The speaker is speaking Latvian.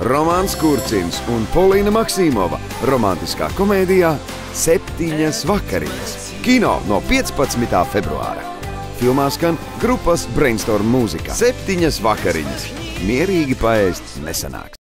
Romāns Kurcins un Polīna Maksīmova romantiskā komēdijā 7 vakariņas. Kino no 15. februāra. Filmā skan grupas Brainstorm mūzika. 7 vakariņas. Mierīgi paēst nesanāks.